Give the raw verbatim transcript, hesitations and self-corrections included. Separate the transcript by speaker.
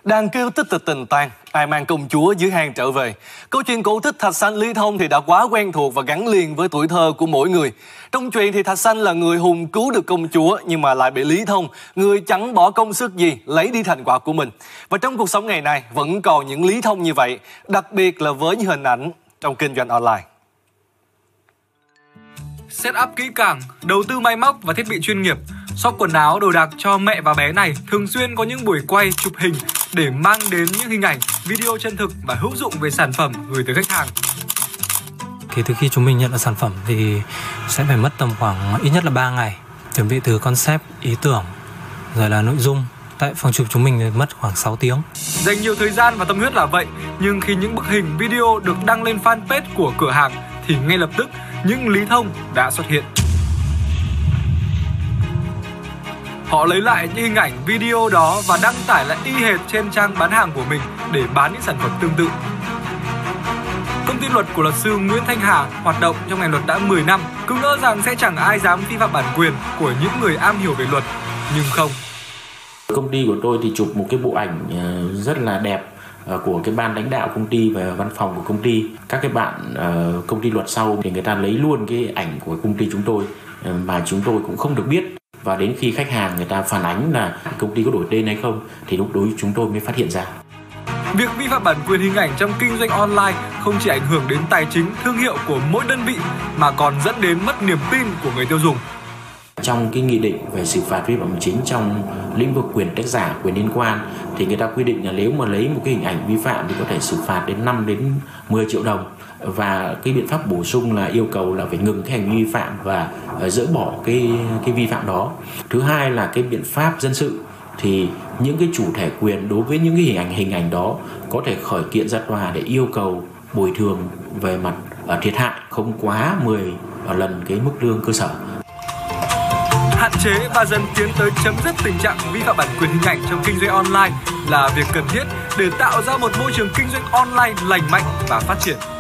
Speaker 1: Đang kêu tích tịch tình tang, ai mang công chúa dưới hang trở về. Câu chuyện cổ tích Thạch Sanh Lý Thông thì đã quá quen thuộc và gắn liền với tuổi thơ của mỗi người. Trong truyện thì Thạch Sanh là người hùng cứu được công chúa, nhưng mà lại bị Lý Thông, người chẳng bỏ công sức gì, lấy đi thành quả của mình. Và trong cuộc sống ngày nay vẫn còn những Lý Thông như vậy, đặc biệt là với những hình ảnh trong kinh doanh online.
Speaker 2: Set up kỹ càng, đầu tư máy móc và thiết bị chuyên nghiệp. Shop quần áo, đồ đạc cho mẹ và bé này thường xuyên có những buổi quay chụp hình để mang đến những hình ảnh, video chân thực và hữu dụng về sản phẩm gửi tới khách hàng.
Speaker 3: Kể từ khi chúng mình nhận được sản phẩm thì sẽ phải mất tầm khoảng ít nhất là ba ngày chuẩn bị từ concept, ý tưởng, rồi là nội dung. Tại phòng chụp chúng mình mất khoảng sáu tiếng.
Speaker 2: Dành nhiều thời gian và tâm huyết là vậy, nhưng khi những bức hình, video được đăng lên fanpage của cửa hàng thì ngay lập tức những Lý Thông đã xuất hiện. Họ lấy lại những hình ảnh, video đó và đăng tải lại y hệt trên trang bán hàng của mình để bán những sản phẩm tương tự. Công ty luật của luật sư Nguyễn Thanh Hà hoạt động trong ngành luật đã mười năm, cứ ngỡ rằng sẽ chẳng ai dám vi phạm bản quyền của những người am hiểu về luật, nhưng không.
Speaker 4: Công ty của tôi thì chụp một cái bộ ảnh rất là đẹp của cái ban lãnh đạo công ty và văn phòng của công ty. Các cái bạn uh, công ty luật sau thì người ta lấy luôn cái ảnh của công ty chúng tôi mà chúng tôi cũng không được biết. Và đến khi khách hàng người ta phản ánh là công ty có đổi tên hay không thì lúc đó chúng tôi mới phát hiện ra.
Speaker 2: Việc vi phạm bản quyền hình ảnh trong kinh doanh online không chỉ ảnh hưởng đến tài chính, thương hiệu của mỗi đơn vị mà còn dẫn đến mất niềm tin của người tiêu dùng.
Speaker 4: Trong cái nghị định về xử phạt vi phạm hành chính trong lĩnh vực quyền tác giả, quyền liên quan thì người ta quy định là nếu mà lấy một cái hình ảnh vi phạm thì có thể xử phạt đến năm đến mười triệu đồng. Và cái biện pháp bổ sung là yêu cầu là phải ngừng cái hành vi vi phạm và dỡ bỏ cái cái vi phạm đó. Thứ hai là cái biện pháp dân sự thì những cái chủ thể quyền đối với những cái hình ảnh hình ảnh đó có thể khởi kiện ra tòa để yêu cầu bồi thường về mặt thiệt hại không quá mười lần cái mức lương cơ sở.
Speaker 2: Hạn chế và dần tiến tới chấm dứt tình trạng vi phạm bản quyền hình ảnh trong kinh doanh online là việc cần thiết để tạo ra một môi trường kinh doanh online lành mạnh và phát triển.